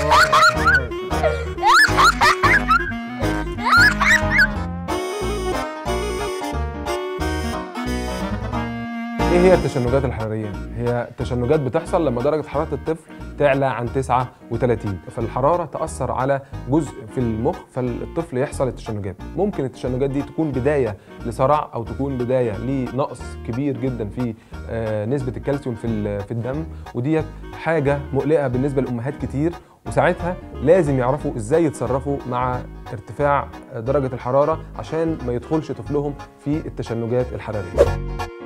ايه هي التشنجات الحرارية؟ هي تشنجات بتحصل لما درجة حرارة الطفل تعلى عن 39، فالحرارة تأثر على جزء في المخ فالطفل يحصل التشنجات. ممكن التشنجات دي تكون بداية لصرع أو تكون بداية لنقص كبير جدا في نسبة الكالسيوم في الدم، وديت حاجة مقلقة بالنسبة لأمهات كتير، وساعتها لازم يعرفوا ازاي يتصرفوا مع ارتفاع درجة الحرارة عشان ما يدخلش طفلهم في التشنجات الحرارية.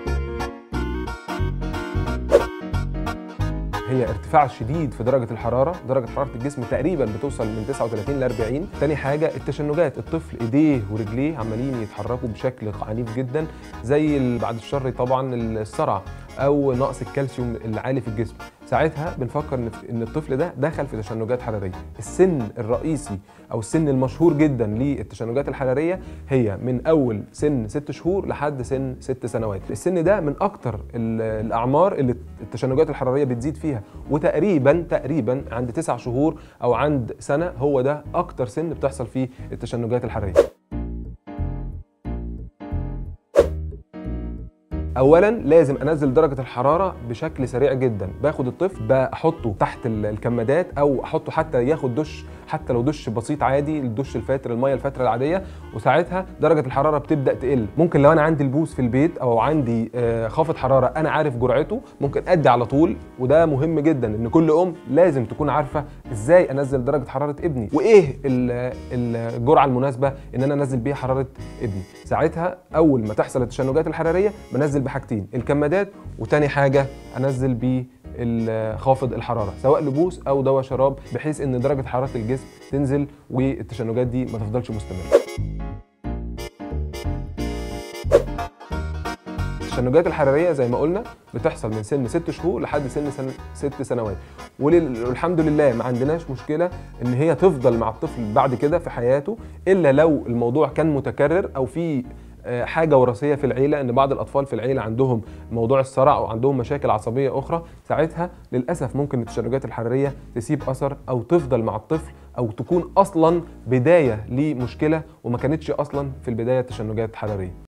هي ارتفاع شديد في درجة الحرارة، درجة حرارة الجسم تقريبا بتوصل من 39 ل 40. تاني حاجة التشنجات، الطفل ايديه ورجليه عمالين يتحركوا بشكل عنيف جدا، زي بعد الشر طبعا الصرع او نقص الكالسيوم العالي في الجسم. ساعتها بنفكر ان الطفل ده دخل في تشنجات حراريه. السن الرئيسي او السن المشهور جدا للتشنجات الحراريه هي من اول سن 6 شهور لحد سن 6 سنوات. السن ده من اكتر الاعمار اللي التشنجات الحراريه بتزيد فيها، وتقريبا عند 9 شهور او عند سنه هو ده اكتر سن بتحصل فيه التشنجات الحراريه. اولا لازم انزل درجه الحراره بشكل سريع جدا. باخد الطفل بحطه تحت الكمادات او احطه حتى ياخد دش، حتى لو دش بسيط عادي، الدش الفاتر، الميه الفاتره العاديه، وساعتها درجه الحراره بتبدا تقل. ممكن لو انا عندي البوس في البيت او عندي خافض حراره انا عارف جرعته ممكن ادي على طول، وده مهم جدا ان كل لازم تكون عارفه ازاي انزل درجه حراره ابني وايه الجرعه المناسبه ان انا انزل بيها حراره ابني. ساعتها اول ما تحصل التشنجات الحراريه بنزل بحاجتين، الكمادات، وتاني حاجه انزل خافض الحراره سواء لبوس او دواء شراب، بحيث ان درجه حراره الجسم تنزل والتشنجات دي ما تفضلش مستمره. التشنجات الحراريه زي ما قلنا بتحصل من سن 6 شهور لحد سن 6 سنوات، والحمد لله ما عندناش مشكله ان هي تفضل مع الطفل بعد كده في حياته، الا لو الموضوع كان متكرر او في حاجه وراثيه في العيله، ان بعض الاطفال في العيله عندهم موضوع الصرع او عندهم مشاكل عصبيه اخرى. ساعتها للاسف ممكن التشنجات الحراريه تسيب اثر او تفضل مع الطفل، او تكون اصلا بدايه لمشكله وما كانتش اصلا في البدايه تشنجات حراريه.